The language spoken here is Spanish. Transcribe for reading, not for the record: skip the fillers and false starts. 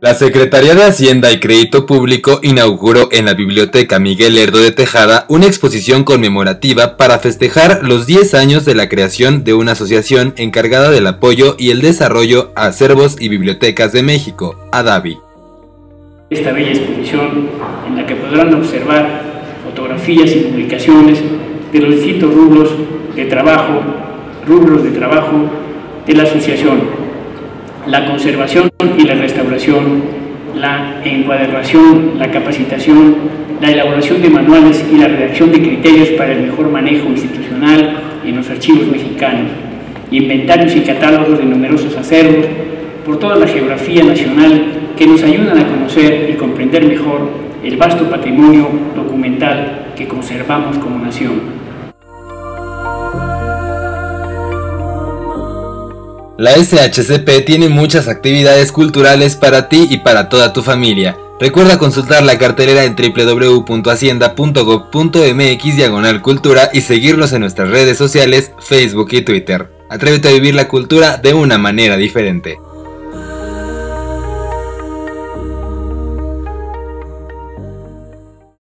La Secretaría de Hacienda y Crédito Público inauguró en la Biblioteca Miguel Lerdo de Tejada una exposición conmemorativa para festejar los 10 años de la creación de una asociación encargada del apoyo y el desarrollo a acervos y bibliotecas de México, ADABI. Esta bella exposición en la que podrán observar fotografías y publicaciones de los distintos rubros de trabajo de la asociación: la conservación y la restauración, la encuadernación, la capacitación, la elaboración de manuales y la redacción de criterios para el mejor manejo institucional en los archivos mexicanos, inventarios y catálogos de numerosos acervos por toda la geografía nacional que nos ayudan a conocer y comprender mejor el vasto patrimonio documental que conservamos como nación. La SHCP tiene muchas actividades culturales para ti y para toda tu familia. Recuerda consultar la cartelera en www.hacienda.gov.mx/cultura y seguirnos en nuestras redes sociales, Facebook y Twitter. Atrévete a vivir la cultura de una manera diferente.